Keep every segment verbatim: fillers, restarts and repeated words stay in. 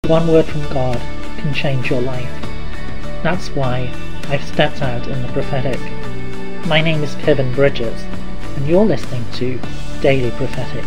one word from God can change your life. That's why I've stepped out in the prophetic. My name is Piven Bridges, and you're listening to Daily Prophetic.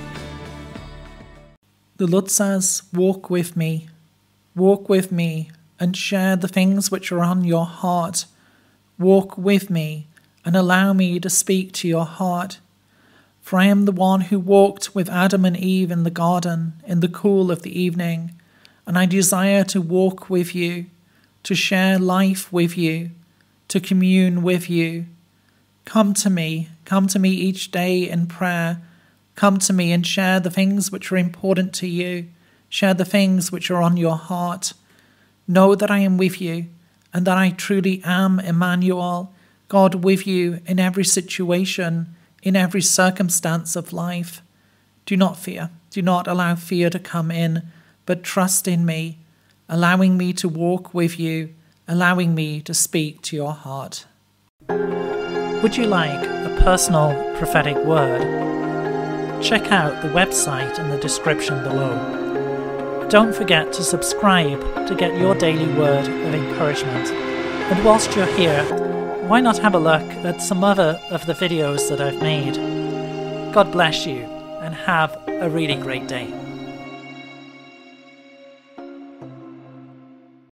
The Lord says, walk with me, walk with me, and share the things which are on your heart. Walk with me, and allow me to speak to your heart. For I am the one who walked with Adam and Eve in the garden in the cool of the evening, and I desire to walk with you, to share life with you, to commune with you. Come to me, come to me each day in prayer. Come to me and share the things which are important to you. Share the things which are on your heart. Know that I am with you, and that I truly am Emmanuel, God with you in every situation, in every circumstance of life. Do not fear. Do not allow fear to come in, but trust in me, allowing me to walk with you, allowing me to speak to your heart. Would you like a personal prophetic word? Check out the website in the description below. Don't forget to subscribe to get your daily word of encouragement. And whilst you're here, why not have a look at some other of the videos that I've made? God bless you, and have a really great day.